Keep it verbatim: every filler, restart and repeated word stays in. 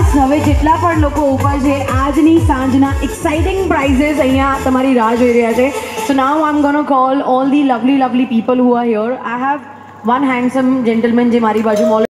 હવે જેટલા પણ લોકો ઉપર છે આજની સાંજના એક્સાઇટિંગ પ્રાઇઝેસ અહીંયા તમારી રાહ જોઈ રહ્યા છે. So now I am gonna call all the lovely lovely people who are here. I have one handsome gentleman જે મારી બાજુમાં